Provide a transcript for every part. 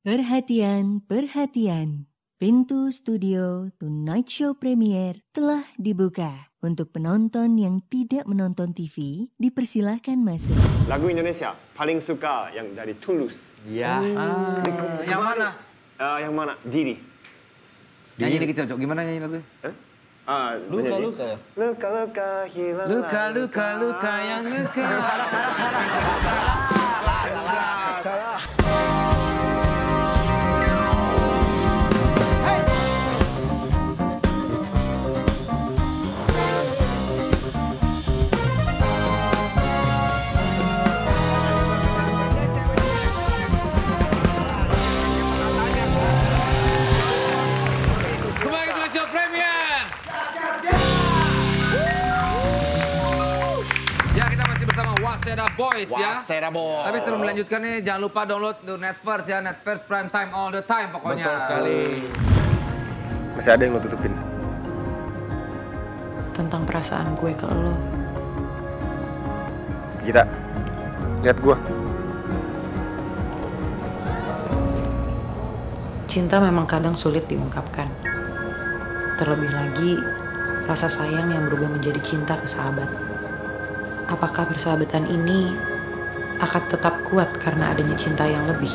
Perhatian, perhatian. Pintu studio Tonight Show Premier telah dibuka. Untuk penonton yang tidak menonton TV, dipersilahkan masuk. Lagu Indonesia paling suka yang dari Tulus. Ya. Yang mana? Yang mana? Diri. Nyanyi dikit Cocok. Gimana nyanyi lagu? Luka-luka ya? Luka-luka hilang. Luka-luka yang luka. Waseda Boys ya. Waseda Boys. Tapi sebelum melanjutkan nih, jangan lupa download Netverse ya. Netverse Prime Time all the time pokoknya. Betul sekali. Masih ada yang lo tutupin? Tentang perasaan gue ke lo. Gita, lihat gue. Cinta memang kadang sulit diungkapkan. Terlebih lagi, rasa sayang yang berubah menjadi cinta ke sahabat. Apakah persahabatan ini akan tetap kuat karena adanya cinta yang lebih?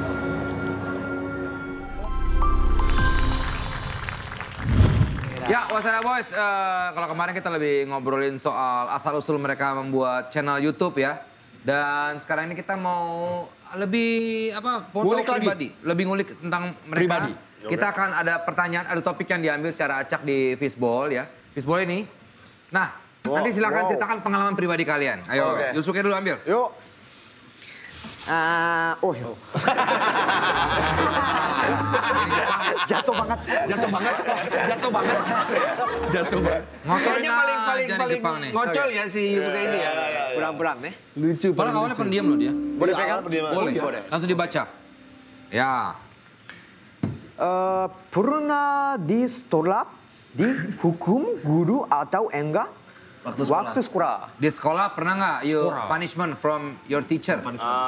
Ya, Waseda Boys, kalau kemarin kita lebih ngobrolin soal asal-usul mereka membuat channel YouTube ya. Dan sekarang ini kita mau lebih foto pribadi, lebih ngulik tentang mereka. Pribadi. Kita akan ada pertanyaan, ada topik yang diambil secara acak di Fishball ya. Fishball ini. Nah, nanti silakan ceritakan pengalaman pribadi kalian. Ayo, Yusuke dulu ambil. Yuk. Jatuh banget. Kayaknya paling ngocol ya si Yusuke ini ya. Kurang-kurang nih. Lucu. Padahal awalnya pendiam loh dia. Boleh pegang? Boleh. Langsung dibaca. Ya. Pernah ditolak, dihukum guru atau enggak? Waktu sekolah. Di sekolah pernah nggak you punishment from your teacher?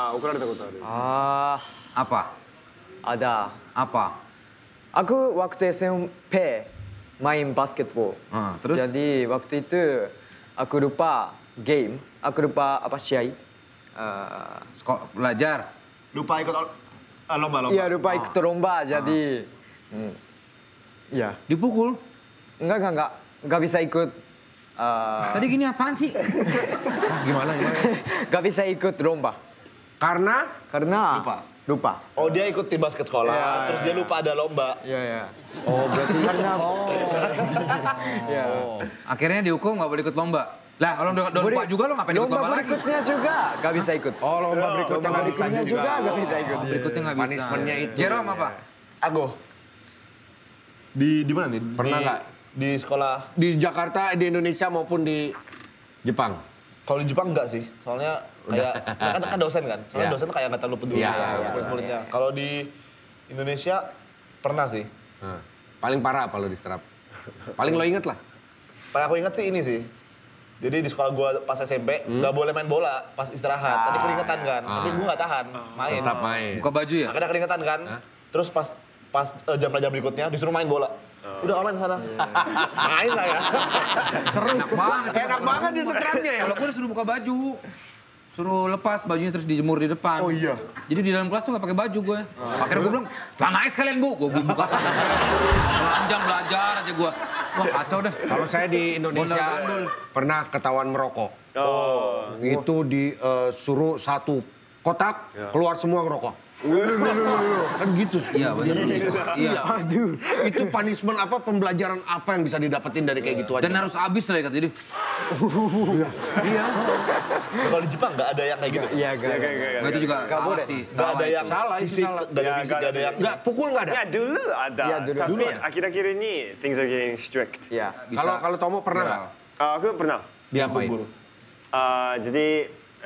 Apa? Ada. Apa? Aku waktu SMP main basketball. Terus? Jadi waktu itu aku lupa game, aku lupa syai. Belajar? Lupa ikut lomba-lomba? Iya, lupa ikut lomba, jadi... Iya. Dipukul? Enggak bisa ikut. Tadi gini apaan sih? Gimana? Gak bisa ikut lomba. Karena Lupa. Oh, dia ikut tim basket sekolah, terus dia lupa ada lomba. Iya. Oh, berarti karena Akhirnya dihukum nggak boleh ikut lomba. Lah, kalau udah lupa juga lo ngapain ikut lomba lagi? Lomba berikutnya juga gak bisa ikut. Oh, lomba berikutnya nggak bisa juga. Gak bisa ikut. Berikutnya nggak bisa. Punishment-nya itu. Jerome apa? Aku. Di mana nih? Pernah nggak? Di sekolah di Jakarta, di Indonesia maupun di Jepang. Kalau di Jepang enggak sih, soalnya kayak kan dosen kan, soalnya dosen kayak nggak terlalu peduli sama murid-muridnya. Kalau di Indonesia pernah sih. Paling parah apa lo diserap? Paling lo inget lah? Paling aku inget sih ini sih. Jadi di sekolah gua pas SMP nggak boleh main bola pas istirahat. Tadi keringetan kan, tapi gua nggak tahan main. Tetap main. Buka baju ya? Akhirnya keringetan kan. Terus pas jam pelajaran berikutnya disuruh main bola. Udah online sana. Main lah ya. Seru. Enak banget di setrapnya ya. Kalau gue disuruh buka baju. Suruh lepas bajunya terus dijemur di depan. Oh iya. Jadi di dalam kelas tuh gak pakai baju gue. Akhirnya gue bilang, celanain sekalian bu. Gue buka. Telanjang belajar aja gue. Wah kacau deh. Kalau saya di Indonesia pernah ketahuan merokok. Itu disuruh satu kotak, keluar semua ngerokok. Kan gitu sih. Iya benar. Iya. Aduh. Itu punishment apa, pembelajaran apa yang bisa didapetin dari kayak gitu aja. Dan harus habis lah ya kata jadi. Iya. Kalau di Jepang nggak ada yang kayak gitu. Iya, Nggak itu juga salah sih. Nggak ada yang salah, itu fisik, salah. nggak ada yang Nggak, pukul nggak ada. Ya dulu ada. Ya, dulu Tapi ada. akhir-akhir ini things are getting strict. Iya. Kalau Tomo pernah nggak? Aku pernah. Diapain? Jadi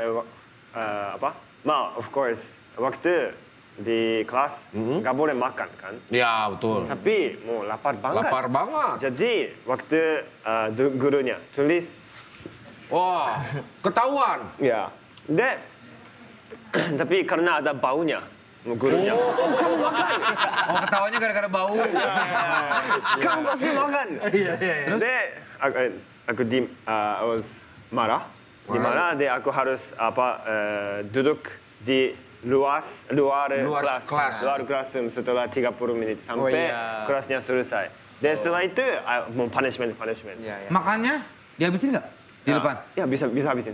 of course waktu di kelas nggak boleh makan kan. Ya betul. Tapi mau lapar banget. Lapar banget. Jadi waktu gurunya tulis. Wah, ketahuan. Ya. Tapi karena ada baunya gurunya. Oh ketawanya gara-gara bau. Kamu pasti makan. Terus? Aku I was marah. Di mana aku harus duduk di luar kelas setelah 30 menit sampai kelasnya selesai. Dan setelah itu mau punishment. Makannya dihabisin nggak di depan? Ya bisa habisin.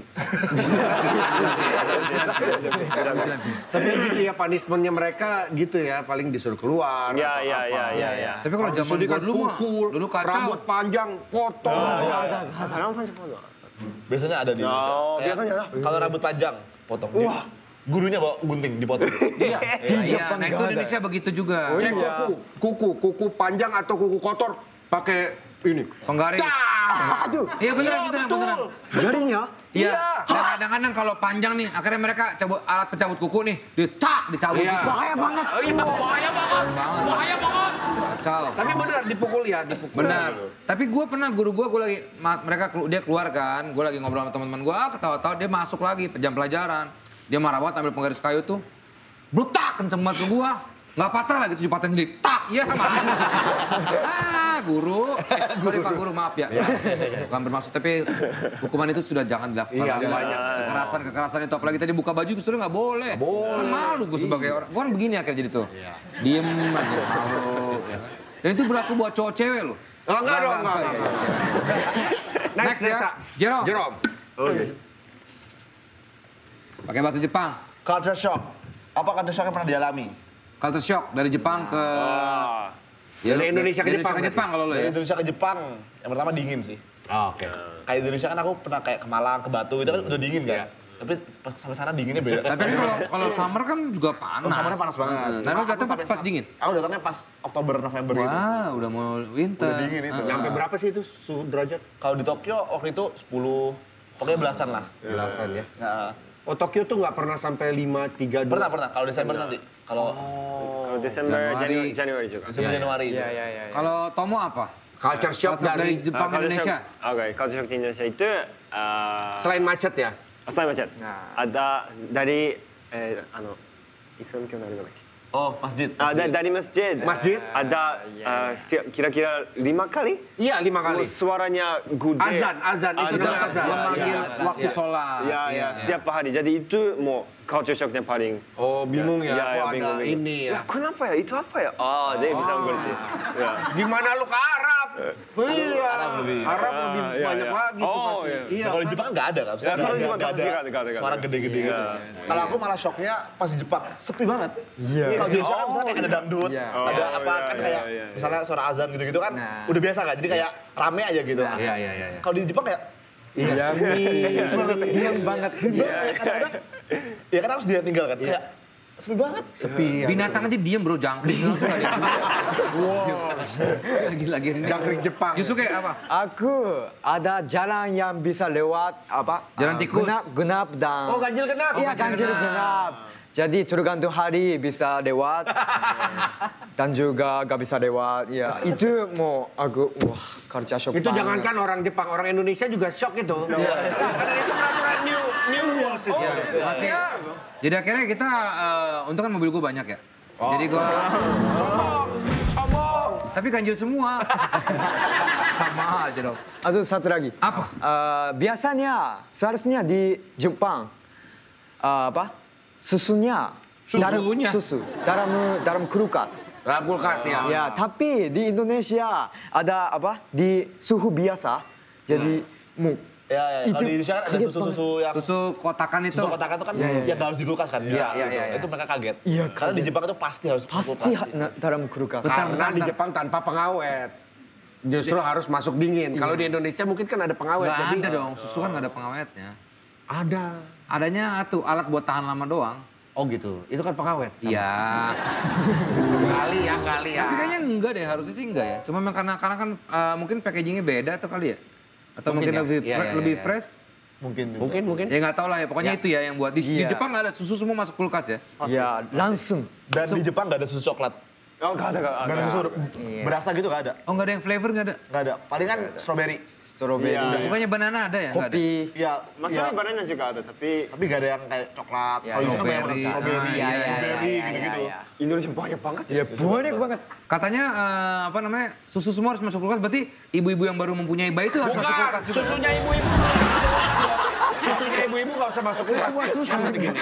Tapi gitu ya punishmentnya mereka gitu ya, paling disuruh keluar atau apa. Iya. Tapi kalau zaman gua dulu mah, pukul, dulu kacau. rambut panjang, potong. Biasanya ada di Indonesia. Kayak biasanya ada. Kalau rambut panjang, potong. Wah. Gurunya bawa gunting, dipotong. Iya, nah itu Indonesia begitu juga. Cek kuku panjang atau kuku kotor pakai ini. Penggaris. Aduh. Iya beneran. Jarinya? Iya. Dan kadang-kadang kalau panjang nih, akhirnya mereka cabut alat pencabut kuku nih, dicabut gitu. Bahaya banget. Bahaya banget. Kacau. Tapi benar dipukul ya, dipukul. Benar. Tapi gue pernah guru gue lagi dia keluar kan, gue lagi ngobrol sama teman-teman gue, ketawa-tawa dia masuk lagi jam pelajaran. Dia marah banget ambil penggaris kayu tuh, bletak kenceng banget ke gue. Nggak patah lagi, 7 patah sendiri. Tak, ya guru. Sorry Pak Guru, maaf ya. Bukan bermaksud, tapi hukuman itu sudah jangan dilakukan. Iya, banyak. Kekerasan itu, apalagi tadi buka baju justru nggak boleh. Kan malu gue sebagai orang. Gue kan begini akhirnya jadi tuh. Diem aja, malu. Dan itu berlaku buat cowok cewek loh. Oh, enggak dong. Next ya, Jerome. Pakai bahasa Jepang. Culture shock. Apa culture shock yang pernah dialami? Culture shock dari Jepang ke Dari Indonesia ke Jepang kalau lo Dari ya. Indonesia ke Jepang, yang pertama dingin sih. Oke. Kayak Indonesia kan aku pernah kayak ke Malang, ke Batu, itu kan udah dingin kan. Tapi pas sampai sana dinginnya beda. Tapi kalau summer kan juga panas. Summernya panas banget. Nah, lu datang pas dingin? Aku datangnya pas Oktober, November gitu. Wah, udah mau winter. Udah dingin itu. Nyampe berapa sih itu suhu derajat? Kalau di Tokyo waktu itu 10, pokoknya belasan lah. Belasan ya. Nah, Oh, Tokyo tuh nggak pernah sampai 5, 3, 2? pernah. Kalau Desember nanti. Kalau Kalau Desember, Januari juga. Desember Januari itu. Kalau Tomo apa? Culture shock Dari dari Jepang ke Indonesia. Oke, culture shock di Indonesia itu selain macet ya? selain macet. Ada dari Islam kyo dari mana? Oh, masjid. Dari masjid. Masjid? Ada kira-kira 5 kali. Iya, 5 kali. Suaranya gede. Azan itu namanya azan. Memanggil waktu sholat. Iya, setiap hari. Jadi itu mau culture shocknya paling. Oh, bingung ya, kok ada bingung. ini ya. Kenapa ya? Itu apa ya? Dia bisa mengerti. Ya. Gimana lu ke Arab? Iya, Arab lebih iya, banyak iya. lagi tuh Oh, pasti. iya. Iya, Kalau di kan? Jepang nggak ada kan? Ya, kalau di Jepang nggak nggak ada. suara gede-gede gitu. Kalau aku malah shocknya pas di Jepang, sepi banget. Kalau di Indonesia kan misalnya kayak ada dangdut, ada apa kan kayak misalnya suara azan gitu-gitu kan udah biasa kan? Jadi kayak rame aja gitu. Iya. Kalau di Jepang kayak Iya, diam banget. kadang-kadang ya kan harus dia tinggal kan. Kayak sepi banget. Sepi. Binatang aja diem bro, jangkrik. Lagi-lagi. Jangkrik Jepang. Yusuke apa? Aku ada jalan yang bisa lewat apa? Jalan tikus. Genap dan. Oh, ganjil genap. Iya, ganjil genap. Jadi tergantung hari bisa lewat dan juga gak bisa lewat. Ya itu mau aku culture shock. Itu banget. jangankan orang Jepang, orang Indonesia juga shock itu. Karena itu peraturan new rules itu. Masih. Jadi akhirnya kita, untuk kan mobil gue banyak ya. Jadi gue, Sombong. tapi ganjil semua. Sama aja dong. Aduh, satu lagi. Apa? Biasanya seharusnya di Jepang susunya susu dalam kulkas. Dalam kulkas ya. Ya, tapi di Indonesia ada apa? Di suhu biasa. Jadi Ya, kalau di Indonesia kan ada susu-susu yang Susu kotakan itu. susu kotak itu kan yang nggak harus di kulkas kan. Bisa. Itu mereka kaget. Iya, Karena di Jepang itu pasti harus di pasti kulkas. dalam kulkas. Karena di Jepang tanpa pengawet. Justru harus masuk dingin. Kalau di Indonesia mungkin kan ada pengawet. Nggak Jadi ada dong, susu kan nggak ada pengawetnya. ada. Adanya tuh alat buat tahan lama doang. Oh gitu. Itu kan pengawet. Iya. Kali ya. Tapi kayaknya enggak deh, harusnya sih enggak ya. Cuma memang karena kan mungkin packagingnya beda tuh kali ya. Atau mungkin ya. lebih Iya, lebih iya. fresh. Mungkin. Ya nggak tahu lah ya, pokoknya itu ya yang buat. Di Iya. Jepang nggak ada susu semua masuk kulkas ya. Ya, langsung. Dan di Jepang nggak ada susu coklat. Oh, nggak ada. Nggak ada susu berasa gitu nggak ada. Oh nggak ada yang flavor nggak ada? Nggak ada. Paling kan strawberry. Strawberry. Iya. Bukannya banana ada ya? Nggak ada? Kopi. Iya. Maksudnya iya. banana juga ada, tapi Tapi gak ada yang kayak coklat. Ya, Kalau di sana banyak strawberry. banget strawberry, Iya, iya, blueberry, gitu-gitu. Indonesia banyak banget. Ya banyak banget. Katanya apa namanya susu semua harus masuk kulkas, berarti ibu-ibu yang baru mempunyai bayi itu harus masuk Bukan, kulkas juga. susunya ibu-ibu. Susunya ibu-ibu gak usah masuk kulkas. Semua susu. Harus diginiin.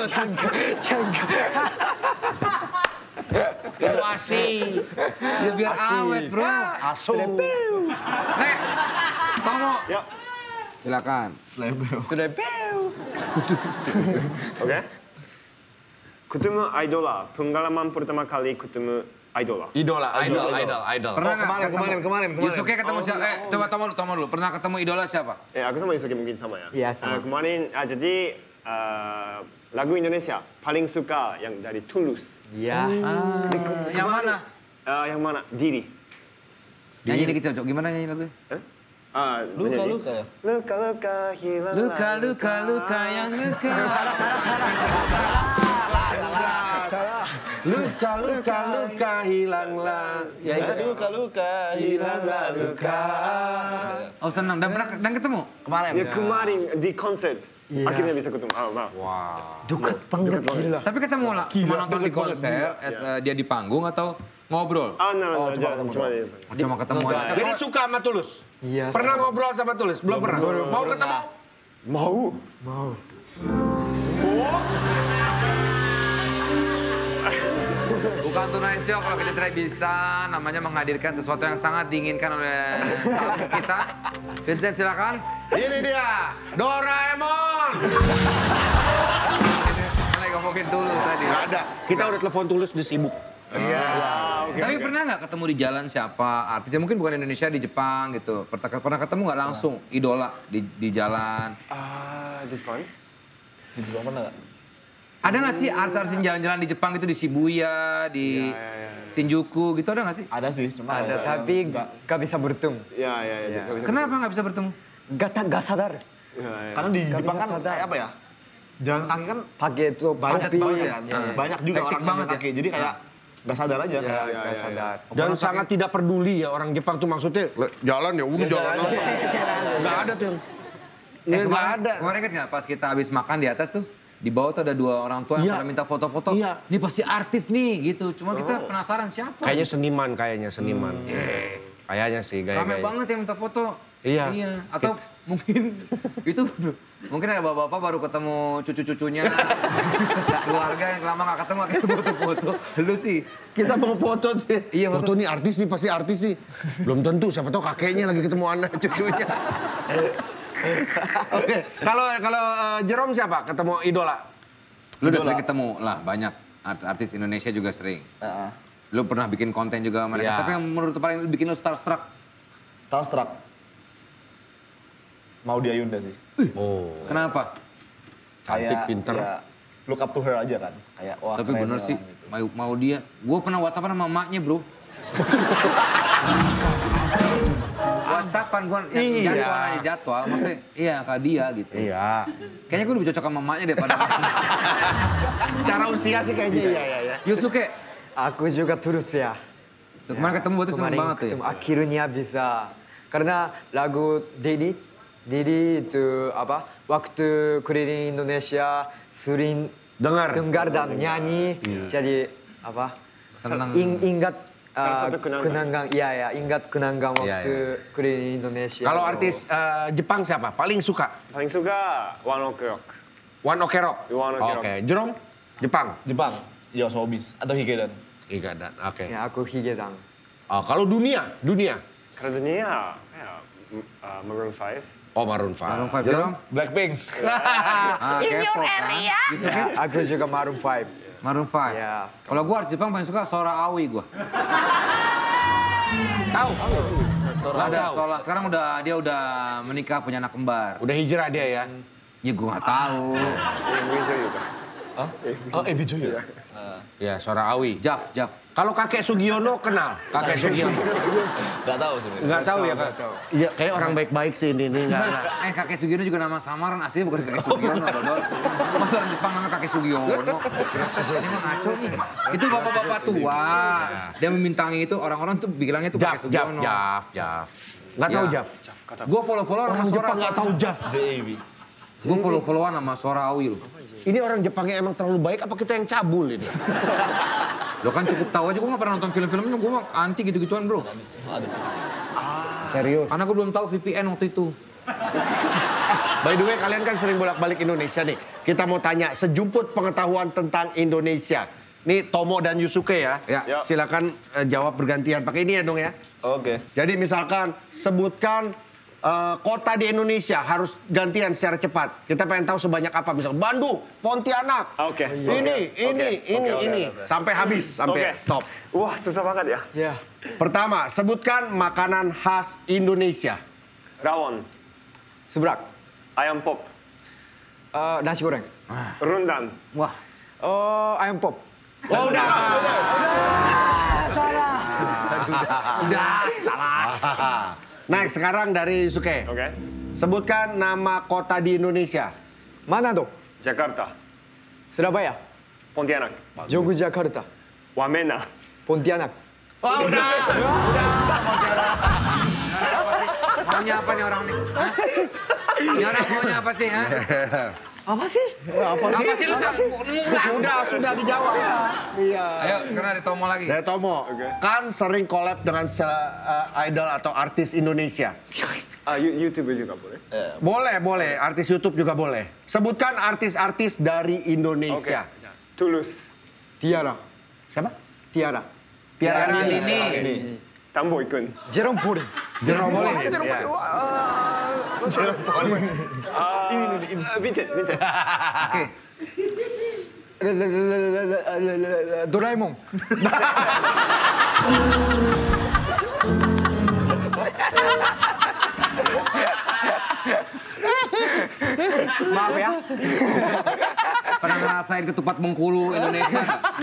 Itu ASI. Ya biar awet bro. Asu. Next, Tomo. Ya, Silakan. Sudah bel. oke. Ketemu idola. Pengalaman pertama kali ketemu idola. Idol. Pernah nggak Kemarin. Yusuke ketemu siapa? Coba Tomo dulu. Pernah ketemu idola siapa? Aku sama Yusuke mungkin sama ya. Iya, sama. Kemarin, jadi lagu Indonesia paling suka yang dari Tulus. Iya. Yang mana? Yang mana? Diri. Nyanyi dikit Cocok. Gimana nyanyi lagunya? Luka-luka ya? Luka-luka hilanglah. Luka yang luka. Luka hilanglah. Ya itu luka hilanglah luka. Oh senang. Dan ketemu? Kemarin. Ya kemarin di konser. Akhirnya bisa ketemu. Dekat banget gila. Tapi ketemu lah. Cuma nonton di konser, dia di panggung atau ngobrol? Cuma ketemu. Cuma ketemu aja. Jadi suka sama Tulus? Iya. Pernah ngobrol sama Tulus? Belum pernah? Mau ketemu? Mau. Bukan Tonight Show kalau kita tidak bisa namanya menghadirkan sesuatu yang sangat diinginkan oleh tamu kita. Vincent silakan. Ini dia, Doraemon. Lagi ngomongin Tulus tadi. Gak ada, kita udah telepon Tulus dia sibuk. Tapi pernah nggak ketemu di jalan siapa artisnya? Mungkin bukan Indonesia, di Jepang gitu. Pernah ketemu nggak langsung idola di jalan? Di Jepang? Di Jepang pernah gak? Ada nggak sih artis-artis yang jalan-jalan di Jepang itu di Shibuya, di Shinjuku gitu ada nggak sih? Ada sih, cuma Ada tapi gak bisa bertemu. Iya. Kenapa nggak bisa bertemu? Gak sadar. karena di Jepang kan kayak apa ya? Jalan kaki kan Pakai itu banyak topi. banget kan. Banyak juga Hektik orang jalan banget ya? kaki. Jadi kayak gak sadar aja. Gak sadar. Dan sangat tidak peduli ya orang Jepang tuh maksudnya jalan ya udah jalan aja. Nggak ada tuh yang nggak ada. Kemarin kan nggak pas kita habis makan di atas tuh, di bawah tuh ada dua orang tua yang Iya. pada minta foto-foto. Iya. Ini pasti artis nih gitu. Cuma kita penasaran siapa. Kayaknya seniman. Kayaknya sih Ramai gaya-gaya. banget yang minta foto. Iya. Atau mungkin itu mungkin ada bapak-bapak baru ketemu cucu-cucunya, keluarga yang lama nggak ketemu akhirnya foto-foto. Lu sih. Kita mau foto deh. Iya, Foto nih artis nih pasti artis nih. Belum tentu siapa tahu kakeknya lagi ketemu anak cucunya. Oke, kalau Jerome siapa? Ketemu idola? Lu udah sering ketemu lah banyak artis Indonesia juga sering. Lu pernah bikin konten juga sama mereka. Iya. Tapi yang menurut lu paling bikin lu starstruck Starstruck. Mau dia Yunda sih. Oh, kenapa? cantik, Kayak, pinter. ya, look up to her aja kan. Kayak wah Tapi keren bener ya, sih, gitu. mau dia. Gue pernah WhatsAppan sama emaknya bro. WhatsAppan gue jadwal, maksudnya iya kak dia gitu. Iya. Kayaknya gue lebih cocok sama emaknya daripada Secara usia sih kayaknya iya. Yusuke. Aku juga Tulus ya. Tuh, kemarin ketemu berarti seneng Kemarin banget tuh ya. ketemu, akhirnya bisa. Karena lagu Didi itu apa? Waktu keliling Indonesia sering dengar dan nyanyi. Jadi apa? Senang. Ingat Salah satu kenangan. ingat kenangan waktu keliling Indonesia. Kalau artis Jepang siapa? Paling suka? Paling suka One Ok Rock. One Ok Rock? One Ok Rock. Oke, Jerome? Jepang? Yosobis atau Higedan. Higedan, oke. Ya, aku Higedan. Oh, kalau dunia? Karena dunia, ya, Maroon 5. Oh, Maroon 5. Maroon 5 Jerome. Blackpink. Kepo kan. Yusuke. Ya, aku juga Maroon 5. Maroon 5. Ya. Kalau gue artis Jepang paling suka Sora Aoi gue. Tahu? Ada Sora. Sekarang dia udah menikah punya anak kembar. Udah hijrah dia ya? Ya gue nggak tahu. Indonesia juga. Oh, Evi Joyo. Ya, Sora Awi. Jaf. Kalau kakek Sugiono kenal? Kakek Sugiono? Gak tahu sebenarnya. Nggak tahu ya, Kak? Iya, kayak orang baik-baik sih ini. Nggak. Kakek Sugiono juga nama samaran, aslinya bukan kakek Sugiono, dodol. Masa orang Jepang namanya kakek Sugiono? Ini mah ngaco nih. Itu bapak-bapak tua. Dia memintangi itu, orang-orang tuh bilangnya itu kakek Sugiono. Jaf. Nggak tahu Ya. Jaf. Gue follow-followan sama Orang Sora. Jepang nggak tahu Jav. JAV. Gue follow-followan sama Sora Aoi loh. Ini orang Jepangnya emang terlalu baik apa kita yang cabul ini? Lo kan cukup tahu aja, gue gak pernah nonton film-filmnya, gue mah anti gitu-gituan bro. Serius? Karena gue belum tahu VPN waktu itu. By the way, kalian kan sering bolak-balik Indonesia nih. Kita mau tanya sejumput pengetahuan tentang Indonesia. Nih Tomo dan Yusuke ya. Ya. Silakan jawab bergantian. Pakai ini ya dong ya. Oke. Jadi misalkan sebutkan kota di Indonesia harus gantian secara cepat. Kita pengen tahu sebanyak apa. Misal Bandung, Pontianak. Oke. Ini. Sampai habis, sampai stop. Wah, susah banget ya. Ya. Pertama, sebutkan makanan khas Indonesia. Rawon, Seberak. ayam pop, Nasi goreng. rendang, Wah, Ayam pop. Oh, udah. udah salah. Next, sekarang dari Yusuke. oke. Sebutkan nama kota di Indonesia. Manado. Jakarta, Surabaya. Pontianak, Yogyakarta. Wamena, Pontianak. Oh, udah. Maunya apa nih orang nih? Hah? Ini orang maunya apa sih? Hah? Apa sih? Apa sih? Apa sih lu ngulang? Sudah dijawab. Iya. Ayo sekarang ada Tomo lagi. Dari Tomo, kan sering collab dengan idol atau artis Indonesia. YouTuber juga boleh. Boleh. Artis YouTube juga boleh. Sebutkan artis-artis dari Indonesia. Tulus, Tiara. Siapa? Tiara. Tiara Tiara Lini. Lini. Tambo Ikun, Jerome Pauline. Jerome Boleh. Pauline. Iya. Vincent. Oke. Doraemon. Maaf ya. Pernah ngerasain ketupat Bengkulu Indonesia?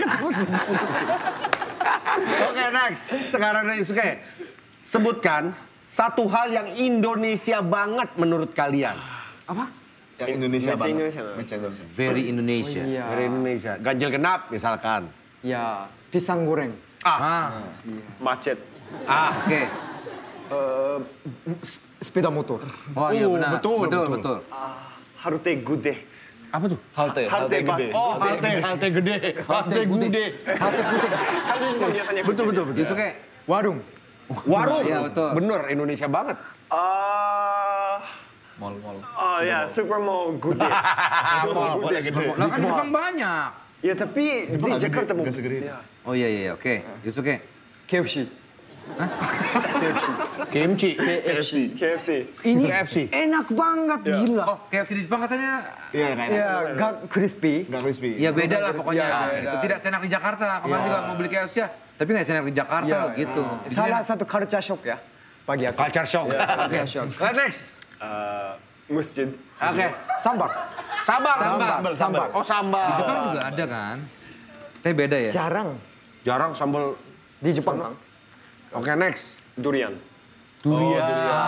Oke, next. Sekarang dari Yusuke. Sebutkan satu hal yang Indonesia banget menurut kalian. Apa? Yang Indonesia Mecha banget. Indonesia. Mecha Indonesia. Very Indonesia. Iya. Dari Indonesia. Ganjil genap misalkan. Ya, pisang goreng. Macet, Oke. Sepeda motor. Oh iya benar. betul. Halte Gude, Apa tuh? Halte bus. Oh, halte gede. Halte gude. Halte putih. Kan itu semua biasanya Betul. Yusuke. Warung. Warung. Iya, betul. Bener, Indonesia banget. Mall. Oh ya, Super Mall Gude. Mall gede. Lah kan di Jepang banyak. Ya tapi di Jakarta mau. Gak segede. Oh iya, oke. Yusuke. KFC. Kimchi. KFC. Ini KFC. enak banget, Ya. gila. Oh, KFC di Jepang katanya Iya kayaknya. Ya, gak crispy. Gak crispy. ya beda lah pokoknya. Ya, beda. Gitu. Tidak seenak di Jakarta. Kemarin juga mau beli KFC ya, tapi nggak seenak di Jakarta Ya, loh gitu. Di sini Salah enak. satu culture shock ya, bagi aku. Culture shock. Oke. Next. Masjid. Oke. Sambar. Sambal. Oh, sambal. Di Jepang juga ada kan? Tapi beda ya. Jarang sambal. Di Jepang, Bang. Oke, next. Durian. Durian.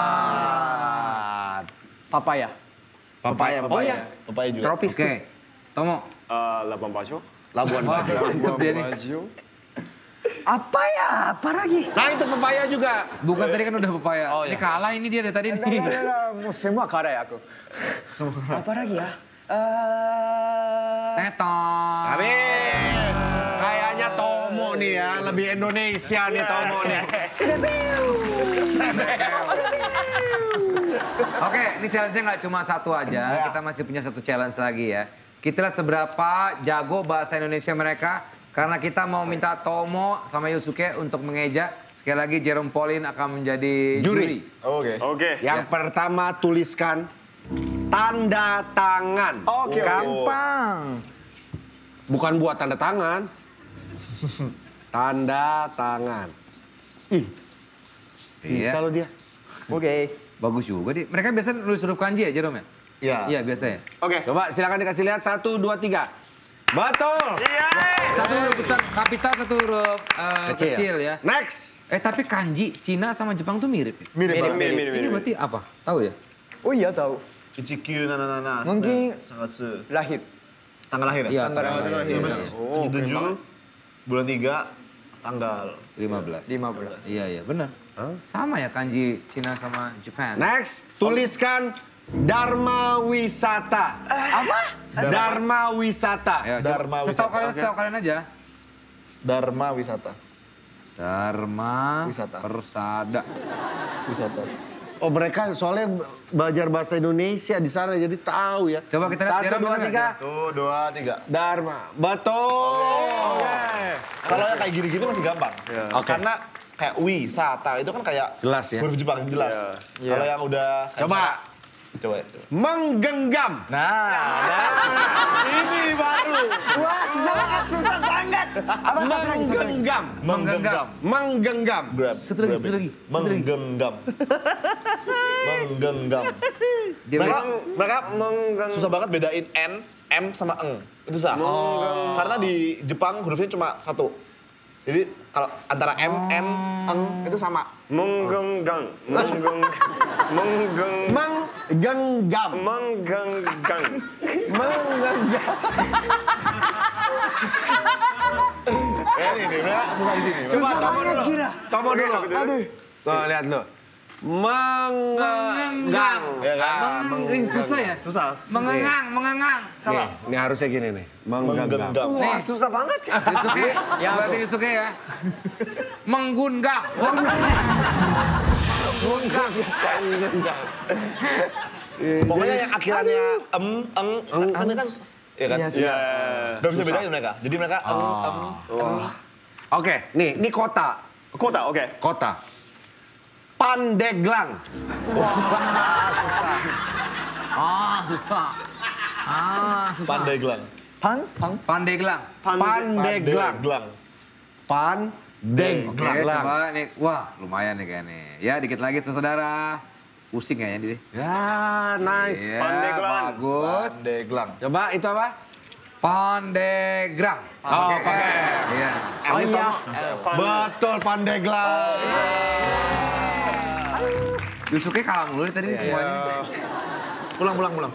Papaya. Papaya. Oh iya. Papaya juga. Tropis. Oke. Tomo. Labuan Bajo. Labuan Bajo. Mantep dia nih. Apa ya? Apa lagi? Nah, itu papaya juga. Bukan tadi kan udah papaya. Oh, iya. Ini kalah ini dia dari tadi nih. Mau semua kalah ya aku. Apa lagi ya? Teton. Amin. Kayaknya Tomo nih ya, lebih Indonesia nih Tomo nih. Oke, ini challenge-nya nggak cuma satu aja. Kita masih punya satu challenge lagi ya. Kita lihat seberapa jago bahasa Indonesia mereka. Karena kita mau minta Tomo sama Yusuke untuk mengeja. Sekali lagi Jerome Pauline akan menjadi juri. Oke. Yang pertama tuliskan tanda tangan. Oke. Gampang. Bukan buat tanda tangan. Tanda tangan. Ih, bisa Iya. lo dia. Oke. Bagus juga. Mereka biasa nulis huruf kanji ya Jerome ya? Iya. Iya biasa ya. Oke. Coba silakan dikasih lihat. 1, 2, 3. Betul. Satu huruf besar kapital, satu huruf kecil ya. Next. Tapi kanji Cina sama Jepang tuh mirip. Ya? Mirip. Ini berarti apa? Tahu ya? Oh iya tahu. Ichikyu nana. Mungkin sangat lahir. tanggal lahir ya? Iya, Tanggal lahir. 77 bulan 3 Tanggal 15. 15. Iya, benar. Sama ya kanji Cina sama Japan. Next, tuliskan Dharma Wisata. Apa? Dharma Wisata. Ayo, Dharma setahu Wisata. kalian aja. Dharma Wisata. Dharma Wisata. Persada. Wisata. Oh mereka soalnya belajar bahasa Indonesia di sana jadi tahu ya. Coba kita lihat 1, 2, 3. 1, 2, 3. Dharma. Betul. Kalau yang kayak gini-gini masih gampang. Oke. Karena kayak wisata itu kan kayak Jelas ya. huruf Jepang jelas. Kalau yang udah Coba. Coba. Menggenggam. Ini baru. Wah, susah banget. Apa Menggenggam. Menggenggam. Menggenggam. Grab. Satu lagi. Menggenggam. Menggenggam. Mereka susah banget bedain N, M sama eng. Itu susah. Karena di Jepang hurufnya cuma satu. Jadi kalau antara M, N, eng itu sama. Menggenggam. Menggenggam. Menggenggam. Ini mereka susah di sini. Coba Tomo dulu. Tomo dulu. Tuh lihat lu. Menggenggam. Ya kan? Susah ya? Susah. Mengengang. Nih, ini harusnya gini nih. Menggenggam. Nih, susah banget ya. Yusuke, berarti Yusuke ya. Menggunggam. Pokoknya yang akhirannya eng, kan ini kan iya kan? Iya. Gak bisa bedain mereka. Jadi mereka eng. Oke, nih, ini kota. Kota, oke. Kota. Pandeglang. Susah. Pandeglang. Pandeglang. Pandeglang. Oke, Pandeglang. coba nih. Wah, lumayan nih kayaknya. Ya, dikit lagi saudara. Pusing kayaknya dia. Ya, nice. Ya, Pandeglang. bagus. Pandeglang. Coba itu apa? Pandegrang. Oh, Oke. oke. Iya. Ini Tomo. Betul, Pandeglang. Yusuke kalah mulu tadi nih semuanya. Pulang.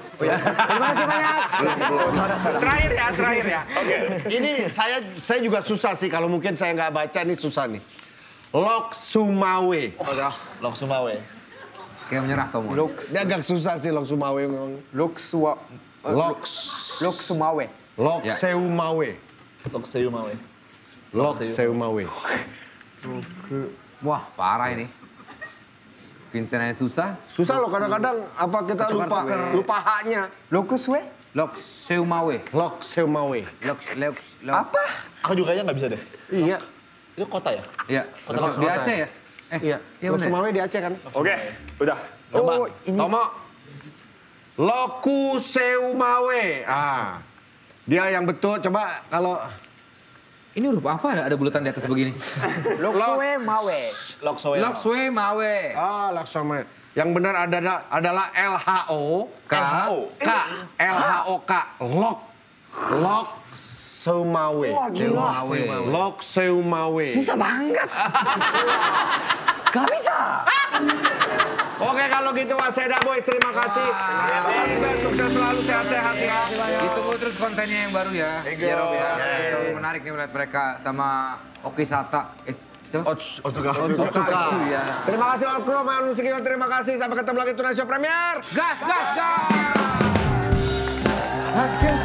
Terakhir ya. Oke. Ini saya juga susah sih kalau mungkin saya nggak baca ini susah nih. Lok Sumawe. Lok Sumawe. Kayak menyerah Tomo. Ini agak susah sih Lok Sumawe memang. Lok Sumawe. Lok Ya. Seumawe. Lok Seumawe. Lok Seumawe. Wah, parah ini. Vincent aja susah. Susah loh kadang-kadang apa kita lupa haknya. Lokuswe? Lok Seumawe. Lok Seumawe. Lok. Apa? Aku juga kayaknya nggak bisa deh. Iya. Itu kota ya? Iya. Di Aceh ya? Iya. Lok bener. Sumawe di Aceh kan? Oke, udah. Oh, ini. Tomo. Loku Seumawe. Dia yang betul. Coba kalau Ini huruf apa ada bulatan di atas begini? Lokuswe Mawe. Lok Sowe. Lok Sumawe. Lok Sumawe. Yang benar adalah LHOK. LHOK. Lok Seumawe. Seumawe. Lok Seumawe. Susah banget. Gak bisa. Oke kalau gitu Waseda Boys terima kasih. Semoga sukses selalu sehat-sehat ya. Ditunggu terus kontennya yang baru ya. Iya Rob ya. Menarik nih melihat mereka sama Oki Sata. Siapa? Otsuka. Itu ya. Terima kasih Okro, Manusia. Terima kasih. Sampai ketemu lagi Tonight Show Premier. Gas. I can